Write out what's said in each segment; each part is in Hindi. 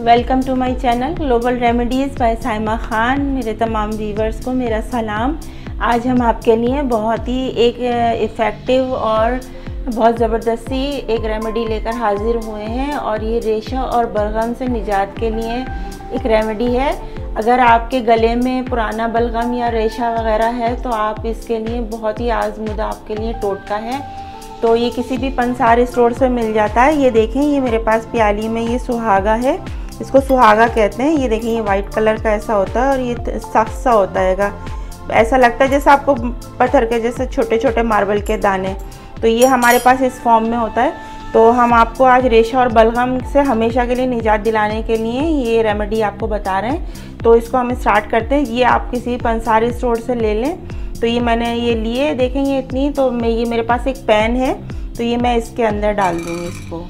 Welcome to my channel global remedies by Saima Khan. मेरे तमाम व्यूवर्स को मेरा सलाम। आज हम आपके लिए बहुत ही एक इफ़ेक्टिव और बहुत ज़बरदस्ती एक रेमेडी लेकर हाजिर हुए हैं और ये रेशा और बलगम से निजात के लिए एक रेमेडी है। अगर आपके गले में पुराना बलगम या रेशा वगैरह है तो आप इसके लिए बहुत ही आज़मुदा आपके लिए टोटका है। तो ये किसी भी पंसार स्टोर से मिल जाता है। ये देखें, ये मेरे पास प्याली में ये सुहागा है, इसको सुहागा कहते हैं। ये देखें, ये वाइट कलर का ऐसा होता है और ये सख्त सा होता है, ऐसा लगता है जैसे आपको पत्थर के जैसे छोटे छोटे मार्बल के दाने। तो ये हमारे पास इस फॉर्म में होता है। तो हम आपको आज रेशा और बलगम से हमेशा के लिए निजात दिलाने के लिए ये रेमेडी आपको बता रहे हैं। तो इसको हम स्टार्ट करते हैं। ये आप किसी पंसारी स्टोर से ले लें। तो ये मैंने ये लिए, देखें ये इतनी, तो मैं ये मेरे पास एक पैन है, तो ये मैं इसके अंदर डाल दूँगी इसको।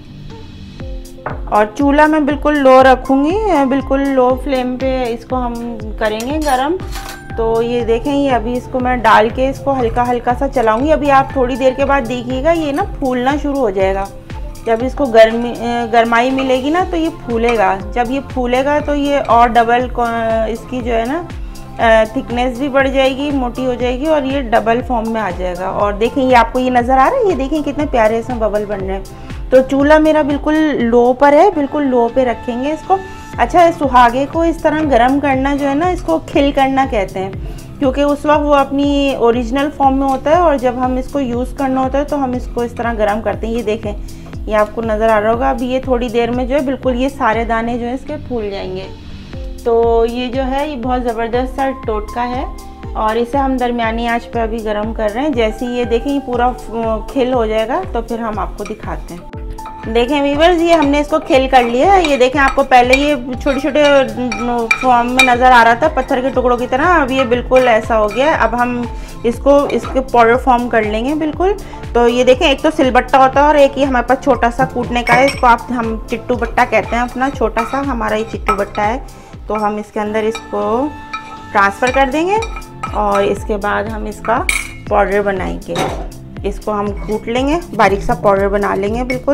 और चूल्हा मैं बिल्कुल लो रखूँगी, बिल्कुल लो फ्लेम पे इसको हम करेंगे गरम। तो ये देखें, ये अभी इसको मैं डाल के इसको हल्का हल्का सा चलाऊँगी। अभी आप थोड़ी देर के बाद देखिएगा ये ना फूलना शुरू हो जाएगा। जब इसको गरमाई मिलेगी ना तो ये फूलेगा। जब ये फूलेगा तो ये और डबल इसकी जो है ना थिकनेस भी बढ़ जाएगी, मोटी हो जाएगी और ये डबल फॉर्म में आ जाएगा। और देखें, ये आपको ये नज़र आ रहा है, ये देखें कितने प्यारे इसमें बबल बन रहे हैं। तो चूल्हा मेरा बिल्कुल लो पर है, बिल्कुल लो पे रखेंगे इसको। अच्छा, सुहागे को इस तरह गर्म करना जो है ना, इसको खिल करना कहते हैं, क्योंकि उस वक्त वो अपनी ओरिजिनल फॉर्म में होता है और जब हम इसको यूज़ करना होता है तो हम इसको इस तरह गर्म करते हैं। ये देखें, ये आपको नज़र आ रहा होगा। अभी ये थोड़ी देर में जो है बिल्कुल ये सारे दाने जो है इसके फूल जाएंगे। तो ये जो है ये बहुत ज़बरदस्त सा टोटका है और इसे हम दरमियानी आंच पे अभी गर्म कर रहे हैं। जैसे ये देखें ये पूरा खिल हो जाएगा तो फिर हम आपको दिखाते हैं। देखें व्यूअर्स, ये हमने इसको खिल कर लिया है। ये देखें, आपको पहले ये छोटे छोटे फॉर्म में नज़र आ रहा था पत्थर के टुकड़ों की तरह, अब ये बिल्कुल ऐसा हो गया। अब हम इसके पाउडर फॉर्म कर लेंगे बिल्कुल। तो ये देखें, एक तो सिलबट्टा होता है और एक ये हमारे पास छोटा सा कूटने का है। इसको हम चिट्टू बट्टा कहते हैं, अपना छोटा सा हमारा ये चिट्टू बट्टा है। तो हम इसके अंदर इसको ट्रांसफ़र कर देंगे और इसके बाद हम इसका पाउडर बनाएंगे। इसको हम कूट लेंगे, बारीक सा पाउडर बना लेंगे बिल्कुल।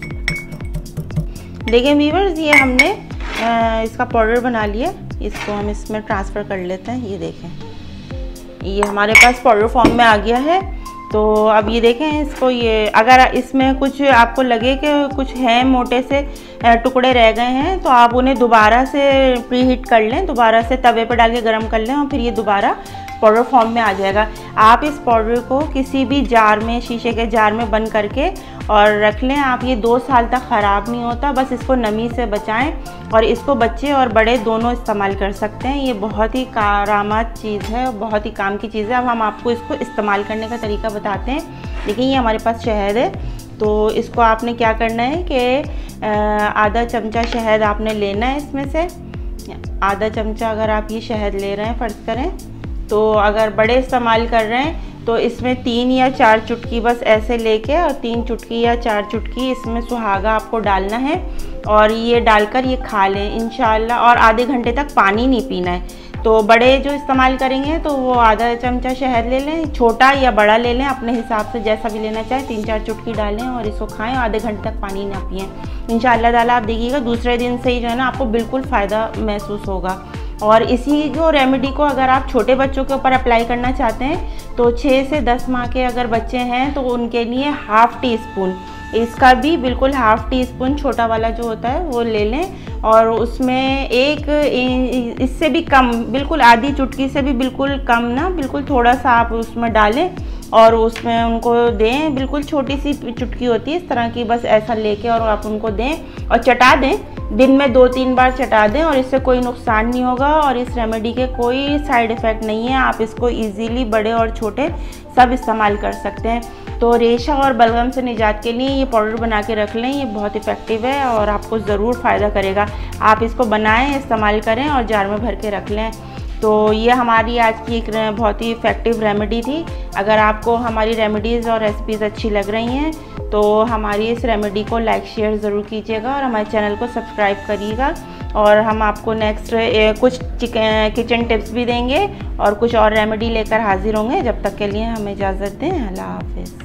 देखिए व्यूअर्स, ये हमने इसका पाउडर बना लिया। इसको हम इसमें ट्रांसफ़र कर लेते हैं। ये देखें, ये हमारे पास पाउडर फॉर्म में आ गया है। तो अब ये देखें इसको, ये अगर इसमें कुछ आपको लगे कि कुछ हैं मोटे से टुकड़े रह गए हैं तो आप उन्हें दोबारा से प्री हीट कर लें, दोबारा से तवे पर डाल के गर्म कर लें और फिर ये दोबारा पाउडर फॉर्म में आ जाएगा। आप इस पाउडर को किसी भी जार में, शीशे के जार में बंद करके और रख लें आप। ये 2 साल तक ख़राब नहीं होता। बस इसको नमी से बचाएं और इसको बच्चे और बड़े दोनों इस्तेमाल कर सकते हैं। ये बहुत ही कारामद चीज़ है, बहुत ही काम की चीज़ है। अब हम आपको इसको इस्तेमाल करने का तरीका बताते हैं। देखिए, ये हमारे पास शहद है। तो इसको आपने क्या करना है कि आधा चमचा शहद आपने लेना है। इसमें से आधा चमचा अगर आप ये शहद ले रहे हैं फ़र्ज़ करें, तो अगर बड़े इस्तेमाल कर रहे हैं तो इसमें 3 या 4 चुटकी बस ऐसे लेके और 3 चुटकी या 4 चुटकी इसमें सुहागा आपको डालना है और ये डालकर ये खा लें इंशाल्लाह। और आधे घंटे तक पानी नहीं पीना है। तो बड़े जो इस्तेमाल करेंगे तो वो आधा चमचा शहद ले लें, छोटा या बड़ा ले लें अपने हिसाब से, जैसा भी लेना चाहें। 3-4 चुटकी डालें और इसको खाएं। आधे घंटे तक पानी ना पिएं। इंशाल्लाह ताला आप देखिएगा दूसरे दिन से ही जो है ना आपको बिल्कुल फ़ायदा महसूस होगा। और इसी को रेमेडी को अगर आप छोटे बच्चों के ऊपर अप्लाई करना चाहते हैं तो 6 से 10 माह के अगर बच्चे हैं तो उनके लिए ½ टीस्पून, इसका भी बिल्कुल ½ टीस्पून छोटा वाला जो होता है वो ले लें और उसमें इससे भी कम, बिल्कुल आधी चुटकी से भी बिल्कुल कम ना, बिल्कुल थोड़ा सा आप उसमें डालें और उसमें उनको दें। बिल्कुल छोटी सी चुटकी होती है इस तरह की, बस ऐसा लेके और आप उनको दें और चटा दें। दिन में 2-3 बार चटा दें और इससे कोई नुकसान नहीं होगा और इस रेमेडी के कोई साइड इफ़ेक्ट नहीं है। आप इसको इजीली बड़े और छोटे सब इस्तेमाल कर सकते हैं। तो रेशा और बलगम से निजात के लिए ये पाउडर बना के रख लें, ये बहुत इफ़ेक्टिव है और आपको ज़रूर फ़ायदा करेगा। आप इसको बनाएं, इस्तेमाल करें और जार में भर के रख लें। तो ये हमारी आज की एक बहुत ही इफ़ेक्टिव रेमेडी थी। अगर आपको हमारी रेमेडीज़ और रेसिपीज़ अच्छी लग रही हैं तो हमारी इस रेमेडी को लाइक शेयर ज़रूर कीजिएगा और हमारे चैनल को सब्सक्राइब करिएगा। और हम आपको नेक्स्ट कुछ किचन टिप्स भी देंगे और कुछ और रेमेडी लेकर हाजिर होंगे। जब तक के लिए हमें इजाज़त दें। अल्लाह हाफ़िज़।